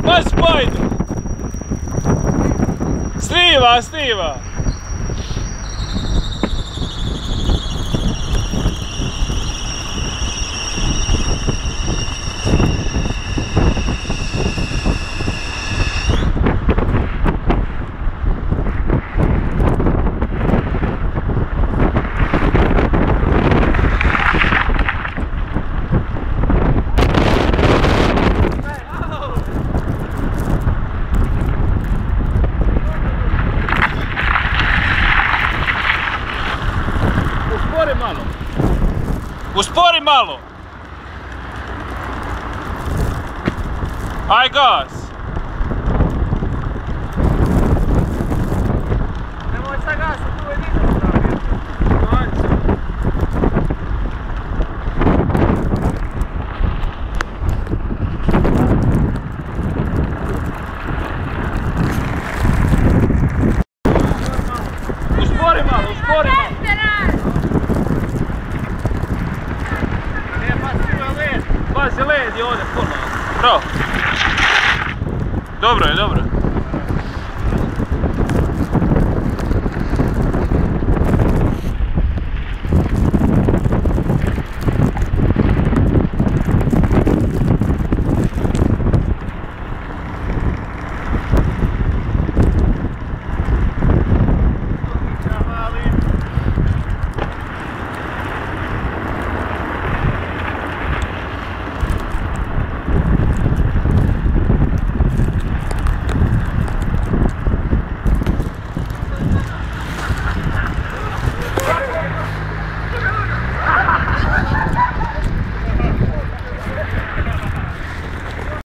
Pa spajdu! Stiva! Uspori malo! Aj gas! Nemoj sa gasa, tu je nitro stavio. Uspori malo! Pazi, led je ovdje, puno. Bravo. Dobro je.